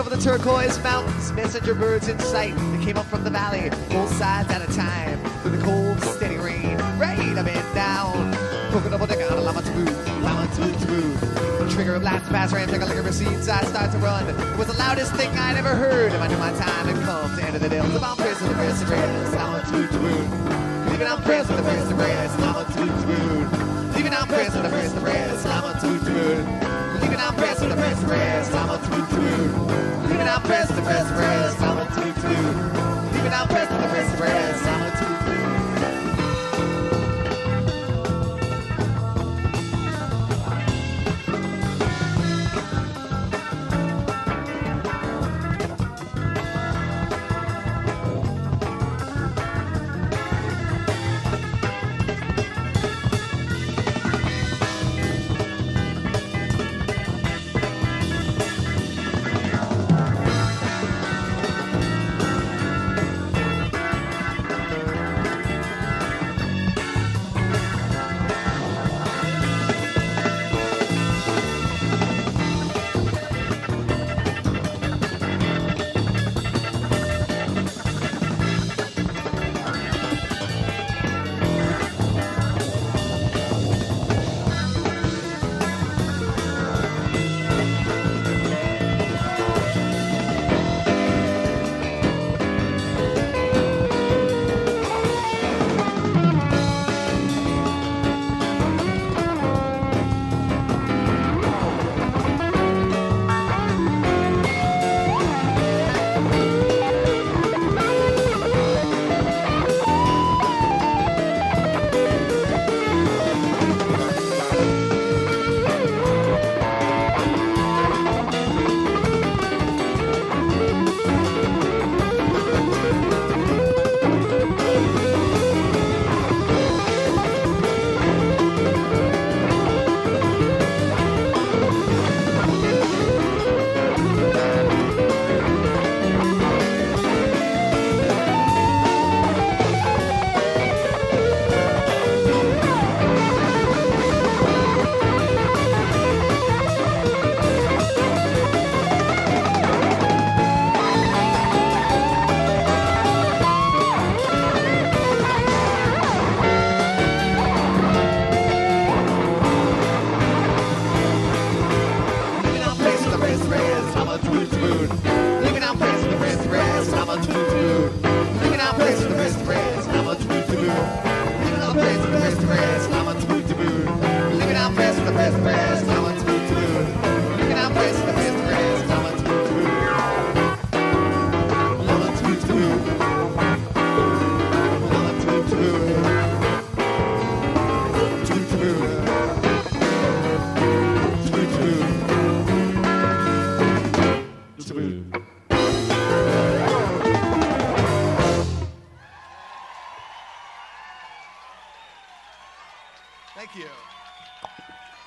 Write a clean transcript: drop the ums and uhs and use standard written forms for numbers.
over the turquoise mountains, messenger birds in sight. They came up from the valley, both sides at a time. Through the cold, steady rain, rain up and down. Poke double deck on a llama taboo, llama taboo. Trigger a blast pass, ram, take a liquor proceeds, I start to run. It was the loudest thing I'd ever heard. If I knew my time had come to enter the dells of Press with the Press of Rest, llama taboo. Leaving on Press with the Press of Rest, llama taboo. Leaving on Press with the Press of Rest, llama taboo. Leaving on Press with the Press of Rest, llama taboo. Leaving on Press with the Press of Rest, llama taboo. Leaving on Press with the Press of Rest, llama taboo. Thank you.